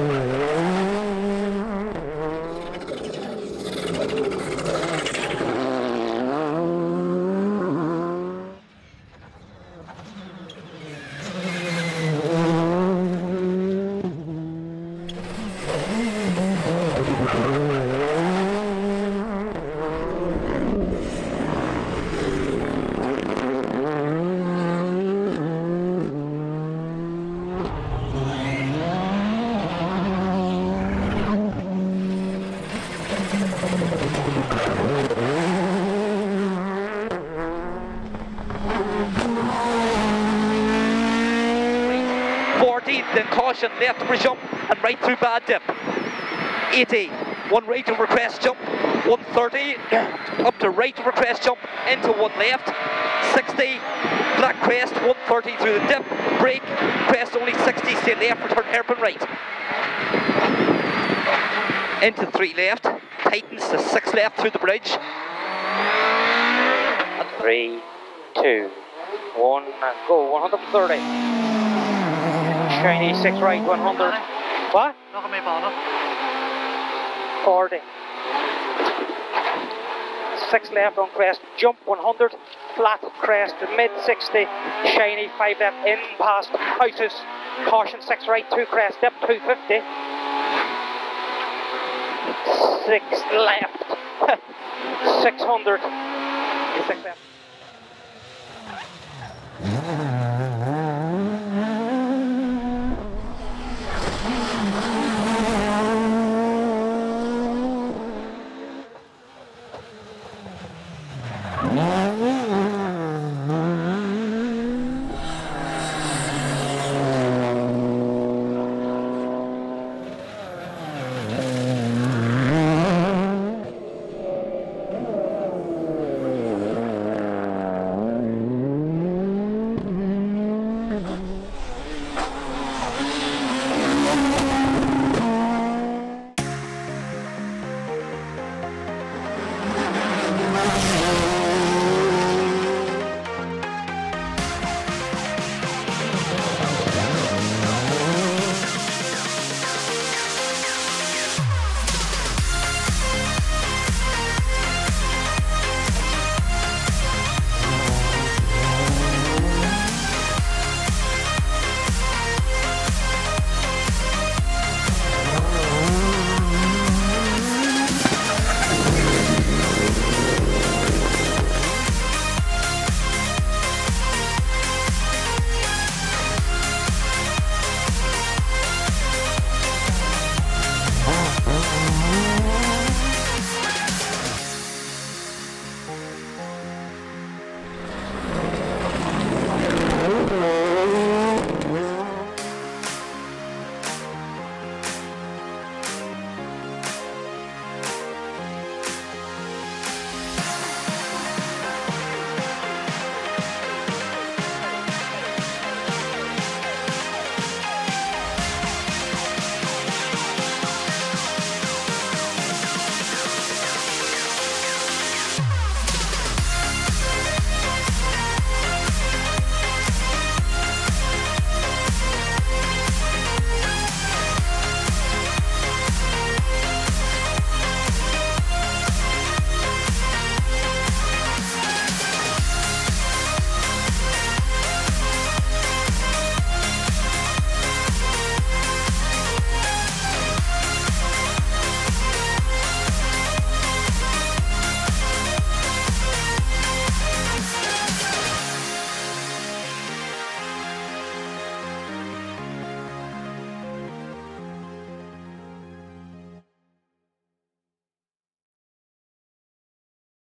Then caution, left over jump and right through bad dip. 80, one right over crest jump, 130, up to right over crest jump, into one left, 60, black crest, 130 through the dip, brake, crest only 60, stay left, return hairpin right. Into 3 left, tightens to 6 left through the bridge. And 3, 2, 1, and go, 130. Shiny 6 right, 100. What? 40. 6 left on crest, jump 100, flat crest, mid 60, shiny 5 left, in past houses, caution 6 right, 2 crest, dip 250. 6 left, 600, 6 left.